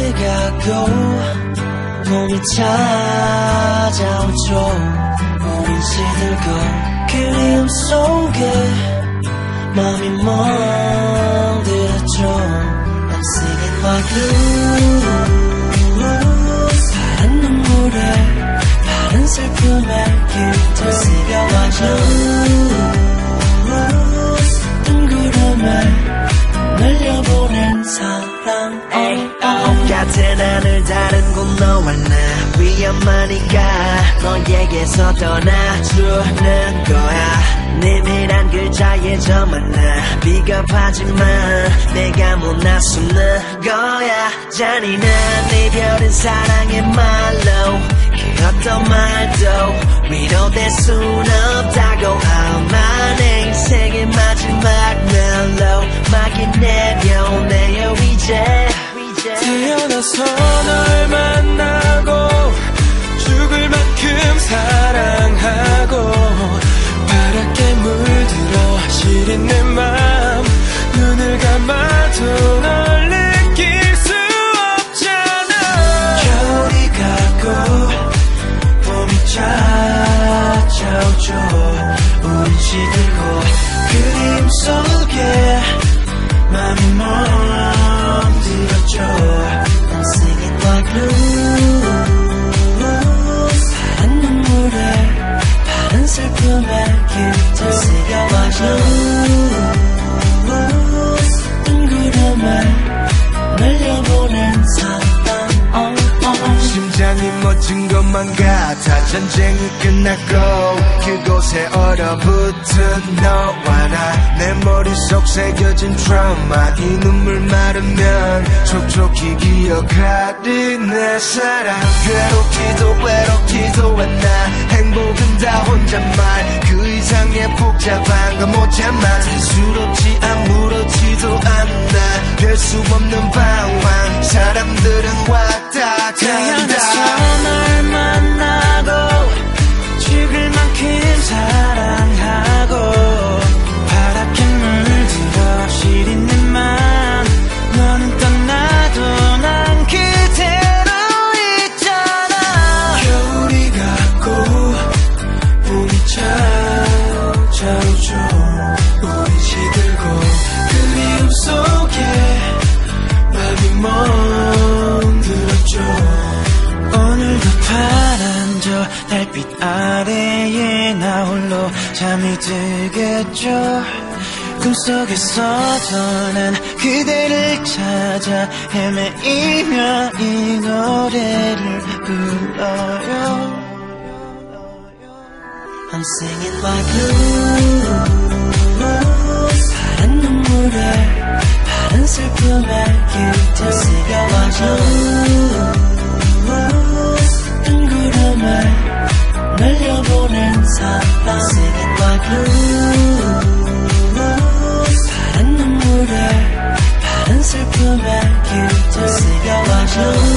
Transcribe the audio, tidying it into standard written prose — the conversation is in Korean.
가고 봄이 찾아오죠. 우린 시들고 그리움 속에 맘이 멍들었죠. I'm singing my blues. 파란 눈물에 파란 슬픔에 깃들 새겨와줘. 뜬 구름에 날려보낸 사랑. 같은 하늘 다른 곳 너와 나 위험하니까 너에게서 떠나주는 거야. 내밀한 글자에 저만 나 비겁하지만 내가 못 나서는 거야. 잔인한 이별은 사랑의 말로 그 어떤 말도 위로될 순 없다고. 아마 내 인생의 마지막 멜로 막이 내려오네요 이제. 태어나서 널 만나고 죽을 만큼 사랑하고 파랗게 물들어 시린 내 맘 눈을 감아도 널 느낄 수 없잖아. 겨울이 가고 봄이 찾아오죠. 우린 시들고 그림 속에 맘이 멍들었죠. I'm singing my blues. 파란 눈물에 파란 슬픔에 깃들 새겨와줘. 뜬 구름에 날려보낸 사랑. 심장이 멎은 것만 같아. 전쟁이 끝났고 그곳에 얼어붙은 너와 나. 내 머릿속 새겨진 트라우마. 이 눈물 마르면 촉촉히 기억하리 내 사랑. 괴롭지도 않아. 행복은 다 혼잣말. 그 이상의 복잡한 건 못 참아. 스스럽지 아무렇지도 않아. 별 수 없는 방황. 사람들은 왔다 태어나서 널 만나고 죽을 만큼 사랑하고 파랗게 물들어 시린 내 맘 너는 떠나도 난 그대로 있잖아. 겨울이 가고 봄이 찾아오죠. 우린 시들고 그리움 속에 맘이 멍들었죠. 오늘도 파란 저 달빛 아래에 나 홀로 잠이 들겠죠. 꿈속에서도 난 그대를 찾아 헤매이며 이 노래를 불러요. I'm singing my blues. 파란 눈물에 파란 슬픔에 깃들 새겨와줘. 뜬 구름에 날려보낸 사랑. Singing my blues. 파란 눈물에 파란 슬픔에 깃들 새겨와줘.